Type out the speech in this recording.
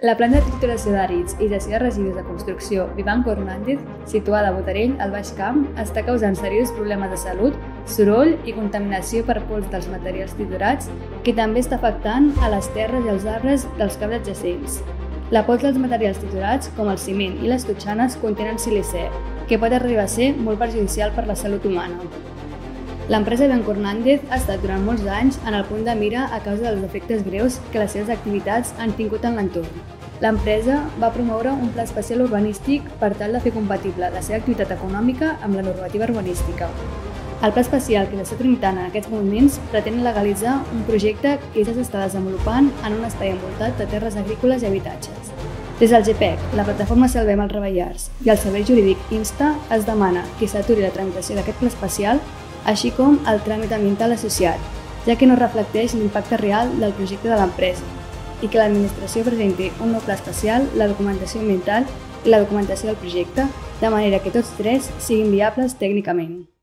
La planta de trituració d'àrids i gestió de residus de construcció Vivanco Hernández, situada a Botarell, al Baix Camp, està causant seriosos problemes de salut, soroll i contaminació per pols dels materials triturats, que també està afectant a les terres i els arbres dels camps adjacents. La pols dels materials triturats, com el ciment i les totxanes, contenen silicè, que pot arribar a ser molt perjudicial per la salut humana. L'empresa Vivanco Hernández ha estat durant molts anys en el punt de mira a causa dels efectes greus que les seves activitats han tingut en l'entorn. L'empresa va promoure un pla especial urbanístic per tal de fer compatible la seva activitat econòmica amb la normativa urbanística. El pla especial que s'està tramitant en aquests moments pretén legalitzar un projecte que ja s'està desenvolupant en un espai envoltat de terres agrícoles i habitatges. Des del GPEC, la plataforma Salvem els Ravellars i el Servei Jurídic Insta es demana que s'aturi la tramitació d'aquest pla especial, així com el tràmit ambiental associat, ja que no reflecteix l'impacte real del projecte de l'empresa, i que l'administració presenti un nou pla especial, la documentació ambiental i la documentació del projecte, de manera que tots tres siguin viables tècnicament.